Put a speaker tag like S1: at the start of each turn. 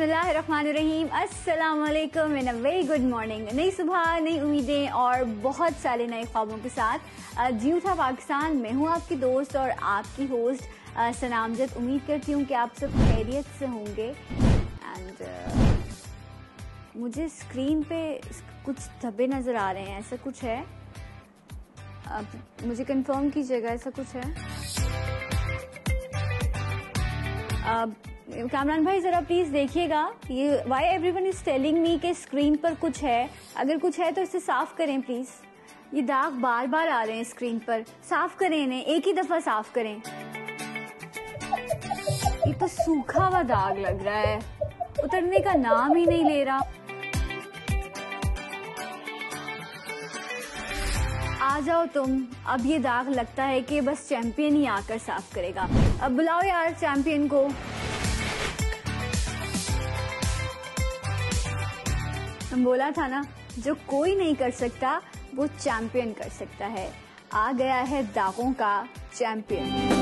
S1: बिस्मिल्लाहिर्रहमानिर्रहीम, अस्सलाम वालेकुम and a very good morning. नई सुबह, नई उम्मीदें और बहुत सारे नए ख्वाबों के साथ जियो था पाकिस्तान। मैं हूँ आपकी दोस्त और आपकी होस्ट सनामजद। उम्मीद करती हूँ कि आप सब खैरियत से होंगे। एंड मुझे स्क्रीन पे कुछ धब्बे नज़र आ रहे हैं, ऐसा कुछ है? मुझे कंफर्म कीजिएगा, ऐसा कुछ है? कामरान भाई ज़रा प्लीज़ देखिएगा, ये why everyone is telling me कि स्क्रीन पर कुछ है। अगर कुछ है तो इसे साफ़ करें प्लीज़। ये दाग बार बार आ रहे हैं स्क्रीन पर, साफ़ करें इन्हें, एक ही दफ़ा साफ़ करें। ये तो सूखा हुआ दाग लग रहा है, उतरने का नाम ही नहीं ले रहा। आ जाओ तुम, अब ये दाग लगता है कि बस चैंपियन ही आकर साफ करेगा। अब बुलाओ यार चैंपियन को। हम बोला था ना, जो कोई नहीं कर सकता वो चैंपियन कर सकता है। आ गया है दागों का चैंपियन।